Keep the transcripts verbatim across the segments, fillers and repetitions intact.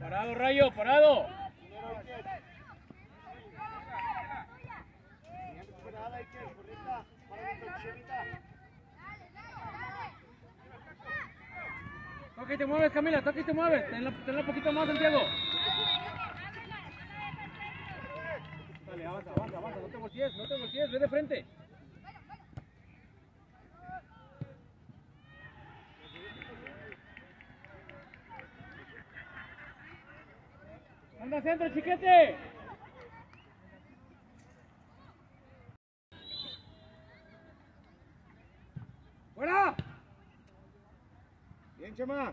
Parado, Rayo, parado. Toca y te mueves, Camila, toca y te mueves. Tenla, tenla un poquito más, Santiago. Dale, avanza, avanza, avanza. No te voltees, no te voltees, ve de frente. Anda centro, chiquete. ¡Fuera! Bien, Chema.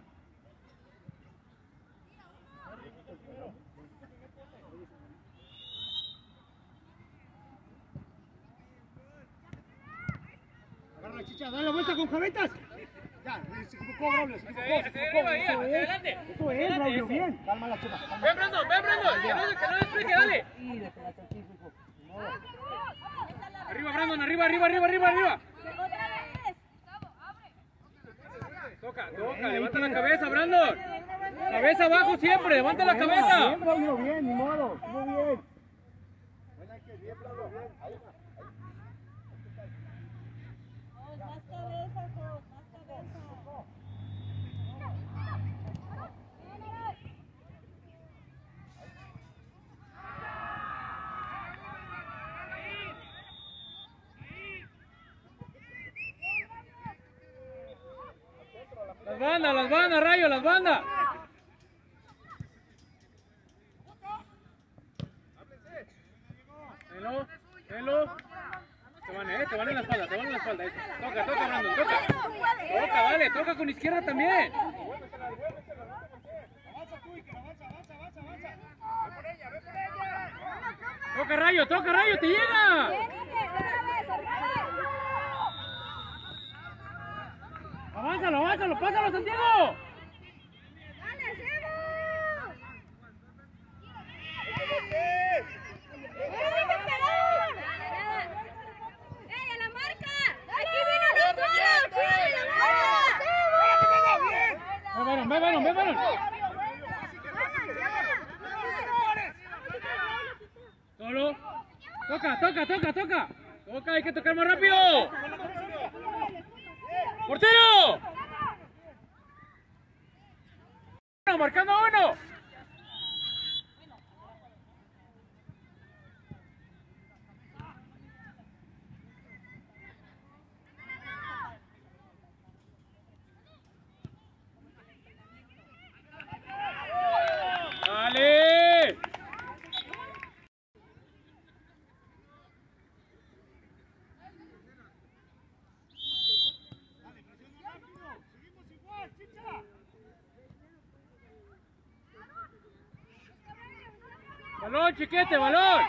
Agarra, Chicha, dale la vuelta con javetas. Ya, se equivocó, Braulio, se equivocó. Hacia arriba, hacia adelante. Eso es, Braulio, bien. Cálmala, Chema. Ven, Brandon, ven, Brandon. Que no, que no despeje, dale. Arriba, Brandon, arriba, arriba, arriba, arriba, arriba. Toca, toca, levanta la cabeza, Brandon. Cabeza abajo siempre, levanta la cabeza. Bien, Braulio, bien, ni modo, muy bien. Bien, Braulio, bien. Ahí va. Más cabeza, Jo, más cabeza. Las bandas, las bandas, Rayo, las bandas. Tenlo, tenlo. Te van, eh, te van en la espalda, te van en la espalda. Eso. Toca, toca, Brandon, toca. Toca, dale, toca con izquierda también. Toca, Rayo, toca, Rayo, te llega. Avánzalo, avánzalo, pásalo, Santiago. ¡Dale, Sebo! ¡Ey, a la marca! ¡Aquí vino nosotros! ¡Cuidado la marca! Ve, varón, ve, varón, ve, varón. Solo. Toca, toca, toca, toca. Toca, hay que tocar más rápido. ¡Portero! ¡Marcando uno! ¡Dale! ¡Balón, chiquete, balón!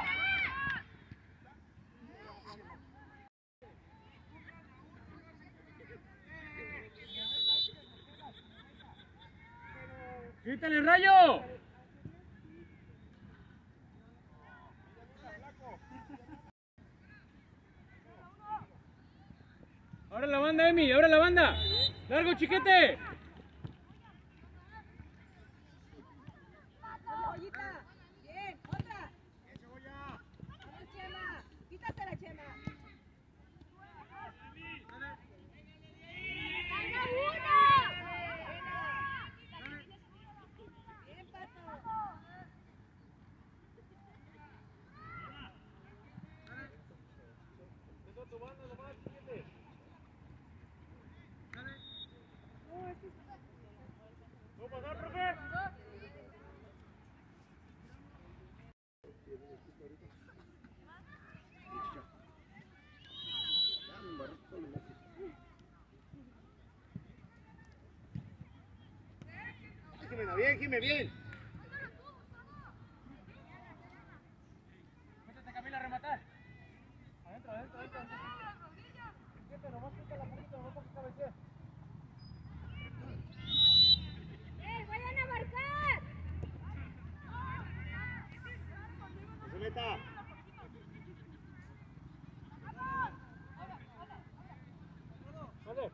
¡Quítale el Rayo! ¡Ahora la banda, Emi! ¡Ahora la banda! ¡Largo, chiquete! Bien, otra. Vamos, Chema. Quítate la Chema. ¡Salga uno! Bien, Pato. ¿Cómo pasar, profe? Jimena, bien, Jimena, bien. Métete, Camila, a rematar. Adentro, adentro, adentro. Fíjate, nomás pica la poquita, nomás para que cabecee. ¡Eh, vayan a marcar! Se meta. Dale.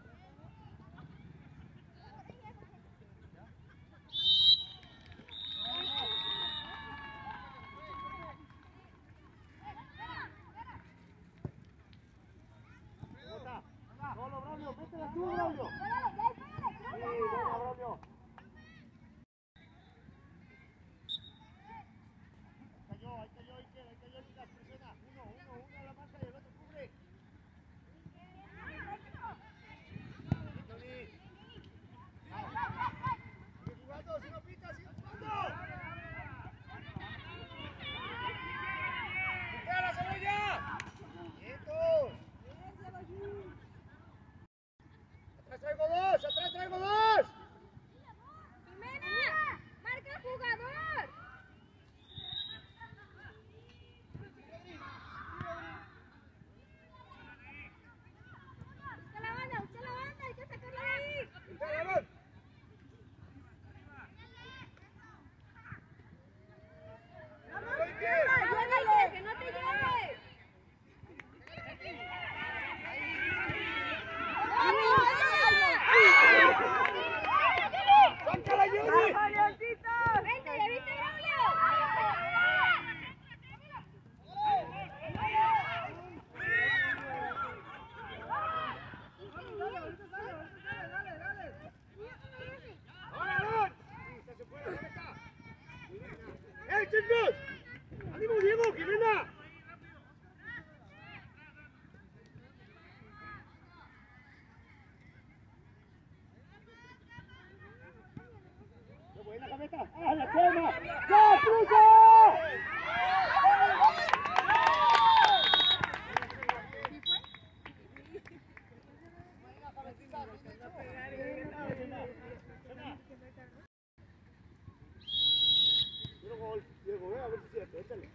chicos! ¡Ánimo, Diego, Jimena! ¡Qué buena, Gaveta! ¡Ah, la Chema! ¡Ya, cruza! Gol, Diego, eh, a ver si es cierto, échale.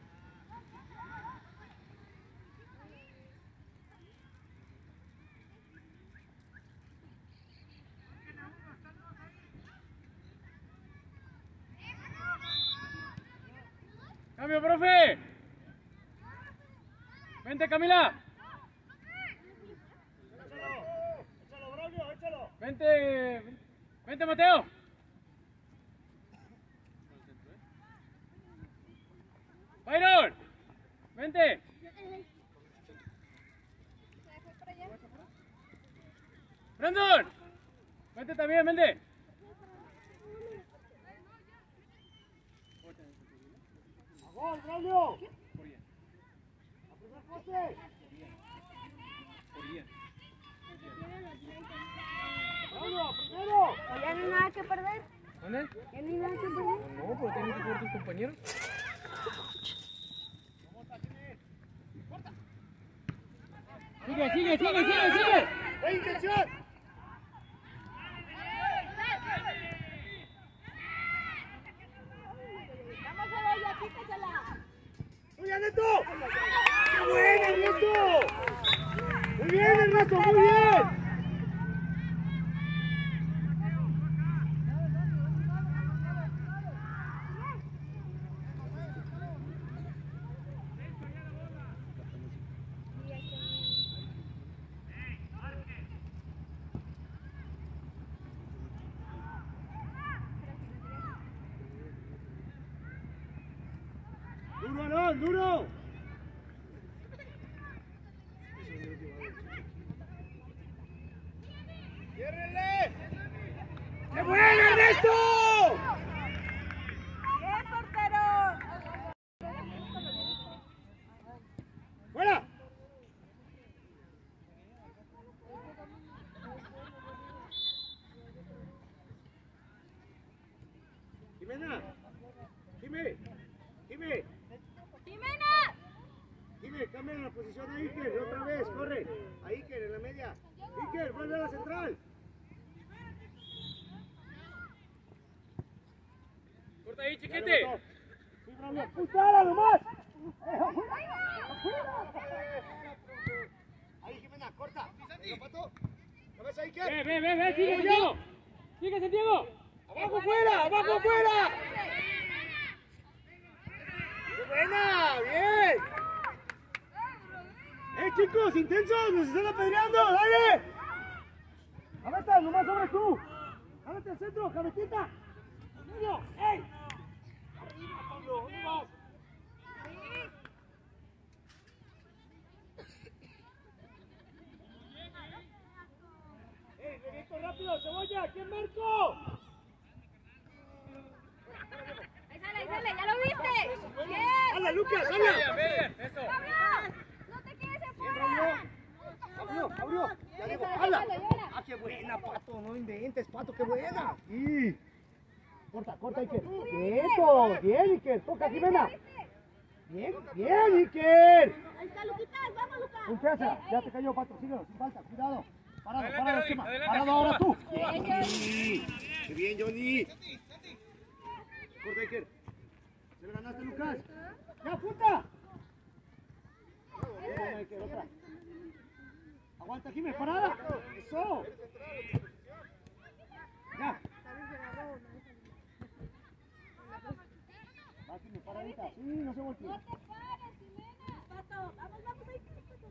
¡Cambio, profe! ¡Vente, Camila! Échalo, échalo, Braulio, échalo. ¡Vente! ¡Vente, Mateo! ¡Byron! ¡Vente! ¡Brandon! ¡Vente también, vente! ¡A gol, Braulio! ¡A primer poste! ¡Braulio, primero! Ya no hay nada que perder. ¿Dónde? Ya no hay nada que perder. No, pero tienen que jugar tus compañeros. Sigue, sigue, sigue, sigue, sigue. ¡Hay intención! Vamos a ella, quítasela. ¡Muy bien, Neto! ¡Qué buena, Ernesto! ¡Muy bien, Ernesto, muy bien! ¡Duro, Alon, duro! ¡Ciérrenle! ¡Qué bueno, Ernesto! Bien, portero. ¡Fuera! Jimena, Jimé, Jimé, Jimena. Jimé, cambia la posición a Iker, otra vez, corre, a Iker en la media. Iker, vuelve a la central. Corta ahí, Ya chiquete. lo botó. Sí, Braulio, ¡pulsala nomás! Ahí, Jimena, corta. Zapato, cabeza Iker. Ve, ve, ve, ve, sigue, Santiago. Sigue, Santiago. ¡Abajo, fuera! ¡Abajo, fuera! ¡Qué buena! ¡Bien! ¡Eh, chicos! ¡Intensos! ¡Nos están apedreando! ¡Dale! ¡Javeta! ¡Nomás sobre tú! ¡Javete al centro! ¡Javetita! ¡Al medio! ¡Ey! ¡Arriba, Pablo! ¿Dónde vas? ¡Ey, reviento rápido! ¡Cebolla! ¿Quién marco? Ahí sale, ahí sale, ¿ya lo viste? Bien. ¡Hala, Lucas! Bien, ¡Hala! bien, eso. Pablo, no te quedes ¡Bien, afuera. Braulio! ¡Abrió! ¡Abrió! ¡Ya digo! ¡Hala! ¡Ah, qué buena, Pato! ¡No inventes, Pato! ¡Qué buena! ¡Sí! Corta, corta, Iker. ¡Quieto! ¡Bien, Iker! ¡Toca, Jimena! ¡Bien, bien, Iker! Ahí está, Luquitas, vamos, Lucas. Punteasa, ya te cayó, Pato, síguelo, sin falta, cuidado. Parado, Adelante, parado, Rodri, Chema. adelante. Parado ahora tú. Bien, Johnny. ¡Qué bien, Johnny! Corta, Iker. ¿Se le ganaste, Lucas? ¡Ya, puta! Muy buena, Iker, otra. Aguanta, Jiménez, parada. ¡Eso! Ya. Va, Jiménez, paradita. Sí, no se voltee. No te pares, Jimena. Pato, vamos, vamos, ahí, Pato.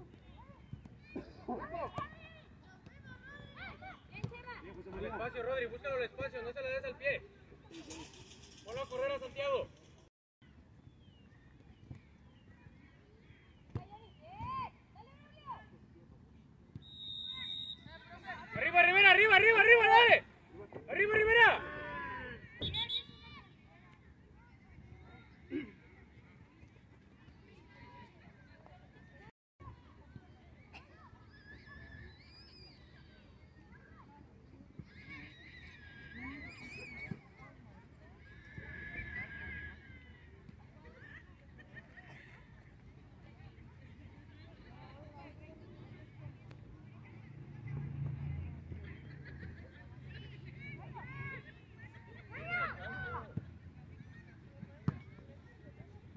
Bien, Chema. El espacio, Rodri, búscalo el espacio, no se le des al pie. Ponlo a correr a Santiago. Arriba, Rivera, arriba, arriba, arriba, dale. Arriba, Rivera.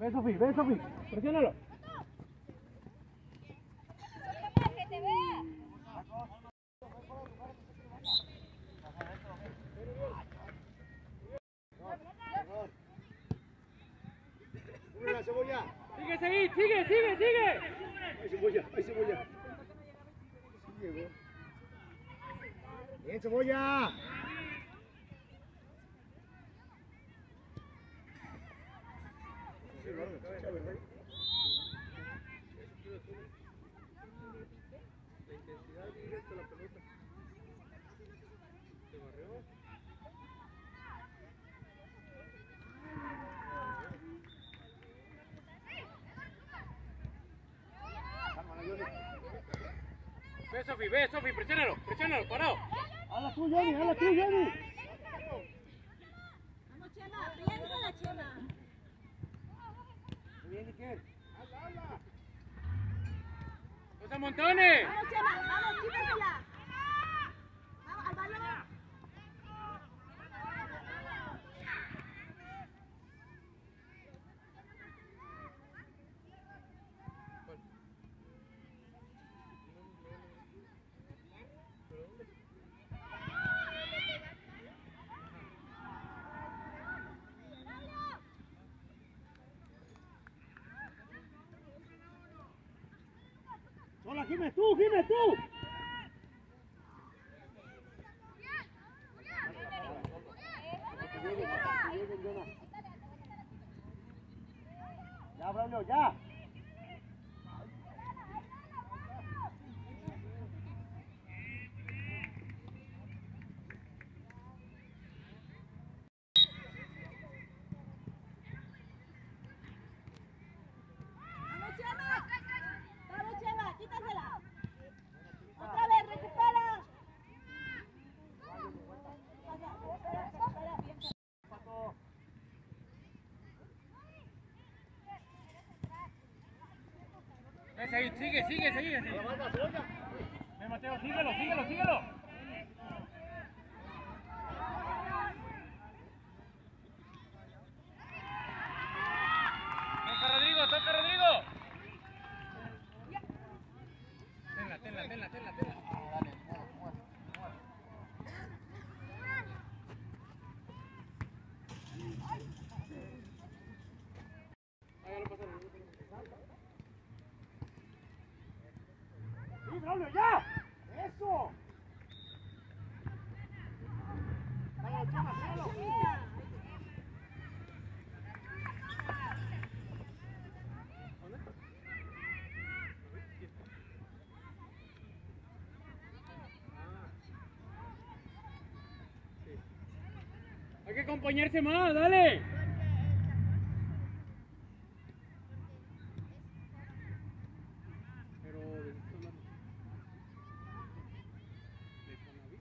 Ven, Sofi, ven, Sofi. Presiónalo. Que te vea. Sube la cebolla. Sigue, sigue, sigue, sigue, sigue. Hay cebolla, hay cebolla. Sigue, güey. Bien, Cebolla. Ve, Sofi, ve, Sofi, presiónalo, presiónalo, parado. Hala tú, Jenny, hala tú, Jenny. Vamos, Chema, piénsala, Chema. Muy bien, Iker. ¡No se amontone! Vamos, Chema, vamos, quítasela. Vamos, al balón. Hola, Jiménez, tú, Jiménez, tú. Ya, Braulio, ya. Vamos, Chema. Vamos, Chema, quítasela. Otra vez, recupera. Ves ahí, sigue, sigue, sigue. sigue. Ven, Mateo, síguelo, síguelo, síguelo. Toca Rodrigo, toca Rodrigo. Tenla, tenla, tenla, tenla, tenla. Ahí ya lo pasaron. Sí, Braulio, ya. Eso. Dale, Chema, síguelo. Hay que acompañarse más, dale. Pero de esto hablamos. De Conavi.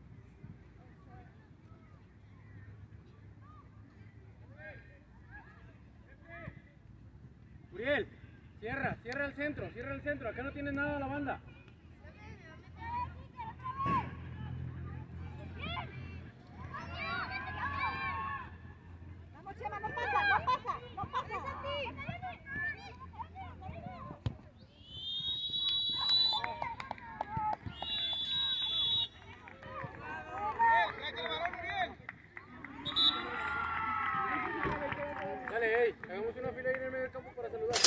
Uriel, cierra, cierra el centro, cierra el centro. Acá no tienes nada a la banda. Vamos, Chema, no pasa, no pasa, no pasa. Dale, hey, hagamos una fila ahí en el medio del campo para saludar.